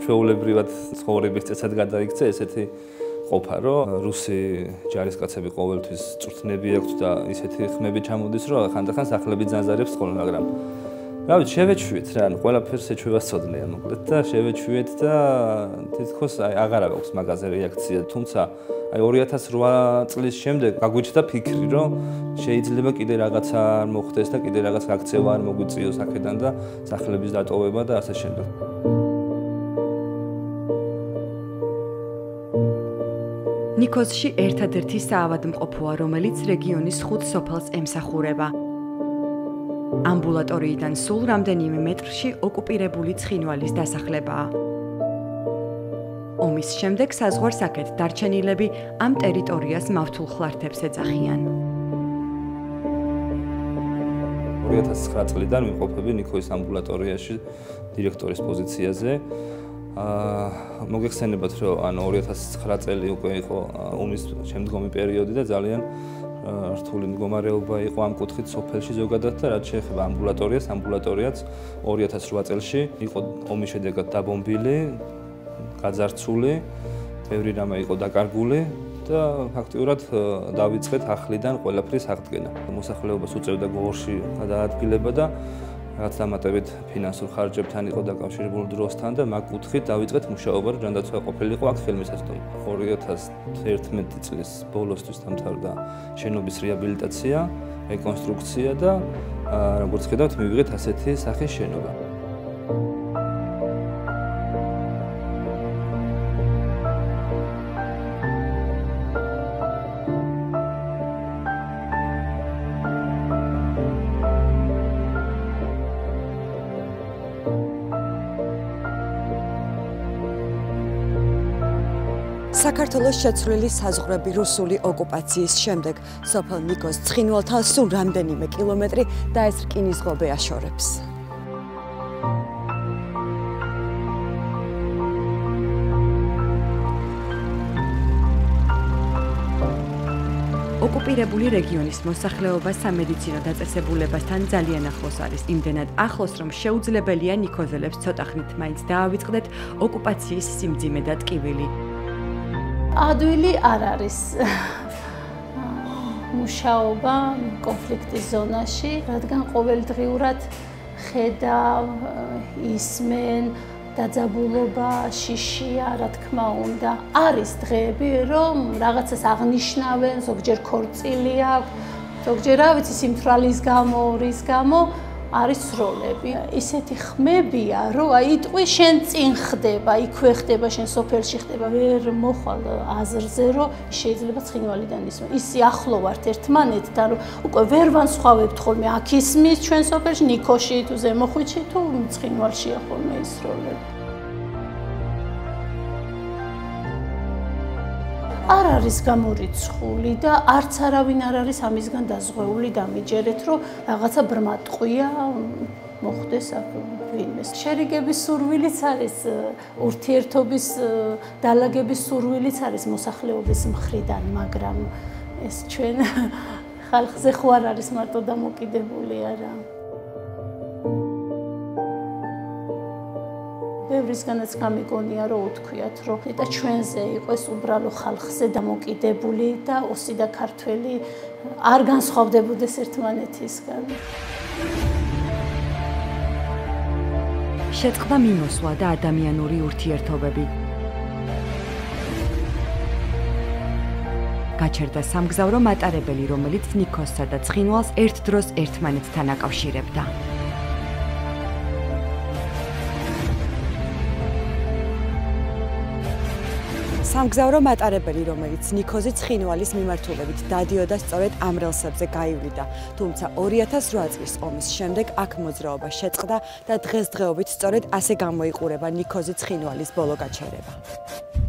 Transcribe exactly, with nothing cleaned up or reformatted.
ჩვეულებრივად ცხოვრების წესად გადაიქცა ესეთი ყოფა, რომ რუსი ჯარისკაცები ყოველთვის წვრთნები აქვთ და ისეთი ხმები ჩამოდის, რომ ხანდახან სახლები ძანზარებს ხოლმე, მაგრამ რა ვიცი, შევეჩვიეთ რა, ანუ ყველაფერს ეჩვევასწოდნია მოკლედ და შევეჩვიეთ და თითქოს აი აღარ აქვს მაგაზე რეაქცია, თუმცა აი ორი ათას რვა წლის შემდეგ გაგვიჩნდა ფიქრი, რომ შეიძლება კიდე რაღაცა არ მოხდეს და კიდე რაღაც აქცევა არ მოგვიწიოს აქედან და სახლების დატოვება და ასე შემდეგ. ნიქოზში ერთადერთი საავადმყოფოა, რომელიც რეგიონის ხუთ სოფელს ემსახურება. ამბულატორიიდან სულ რამდენიმე მეტრში ოკუპირებული ცხინვალის დასახლებაა. ომის შემდეგ საზღვარს აქეთ დარჩენილები ამ ტერიტორიას მავთულ ხლართებს ეძახიან. ორი ათას ცხრა წლიდან ვიმყოფები ნიქოზის ამბულატორიაში დირექტორის პოზიციაზე. მოგეხსენებათ, რომ ანუ ორი ათას ცხრა წელი უკვე იყო ომის შემდგომი პერიოდი და ძალიან რთული მდგომარეობა იყო ამ კუთხით სოფელში ზოგადად და რაც შეეხება ამბულატორიას, ამბულატორიაც ორი ათას რვა წელში იყო ომის შედეგად დაბომბილი, გაძარცული, ბევრი რამე იყო დაკარგული და ფაქტიურად დავიწყეთ ახლიდან ყველაფრის აღდგენა. მოსახლეობას უწევდა გორში გადაადგილება და რაც დამატებით ფინანსურ ხარჯებთან იყო დაკავშირებული დროსთან და მაგ კუთხით დავიწყეთ მუშაობა, რომ ჯანდაცვა ყოფილიყო აქ ხელმისაწვდომი. ორი ათას ერთმეტი წლის ბოლოსთვის დამთავრდა შენობის რეაბილიტაცია, რეკონსტრუქცია და როგორც ხედავთ, მივიღეთ ასეთი სახის შენობა. საქართველოს შეცვლილი საზღვრები რუსული ოკუპაციის შემდეგ სოფელ ნიქოზს ცხინვალთან სულ რამდენიმე კილომეტრი და ეს რკინის ღობე აშორებს. ოკუპირებული რეგიონის მოსახლეობა სამედიცინო დაწესებულებასთან ძალიან ახლოს არის, იმდენად ახლოს, რომ შეუძლებელია ნიქოზელებს ცოტა ხნით მაინც დაავიწყდეთ ოკუპაციის სიმძიმე და ტკივილი. ადვილი არ არის მუშაობა კონფლიქტის ზონაში, რადგან ყოველდღიურად ხედავ, ისმენ, დაძაბულობა, შიშია, რა თქმა უნდა. არის დღეები, რომ რაღაცას აღნიშნავენ, ზოგჯერ ქორწილი აქვს, ზოგჯერ რა ვიცი, სიმთვრალის გამო, რის გამო არის სროლები. ისეთი ხმებია, რომ აი იტყვი შენ წინ ხდება, იქვე ხდება, შენ სოფელში ხდება, ვერ მოხვალ აზრზე, რომ შეიძლება ცხინვალიდან ისმე. ისი ახლო ვართ ერთმანეთთან, რომ უკვე ვერ ვანსხვავებთ ხოლმე აქ ისმის ჩვენ სოფელში, ნიქოში თუ ზემოხვიჩი თუ ცხინვალშია ხოლმე ის სროლები. არ არის გამორიცხული და არც არავინ არ არის ამისგან დაზღვეული დამიჯერეთ, რომ რაღაცა ბრმატყვია მოხდეს აქ ვინმეს. შერიგების სურვილიც არის, ურთიერთობის დალაგების სურვილიც არის მოსახლეობის მხრიდან, მაგრამ ეს ჩვენ ხალხზე ხო არ არის მარტო დამოკიდებული არა. ბევრისგანაც გამიგონია, რომ უთქვიათ, რომ და ჩვენზე იყოს უბრალო ხალხზე დამოკიდებული და ოსი და ქართველი არ განსხვავდებოდეს ერთმანეთისგან. შეწყდა მიმოსვლა და ადამიანური ურთიერთობები. გაჩერდა სამგზავრო მატარებელი, რომელიც ნიქოზსა და ცხინვალს ერთ დროს ერთმანეთთან აკავშირებდა. სამგზავრო მატარებელი, რომელიც ნიქოზი ცხინვალის მიმართულებით დადიოდა სწორედ ამ რელსებზე გაივლიდა, თუმცა ორი ათას რვა წლის ომის შემდეგ აქ მოძრაობა შეწყდა და დღესდღეობით სწორედ ასე გამოიყურება ნიქოზი ცხინვალის ბოლო გაჩერება.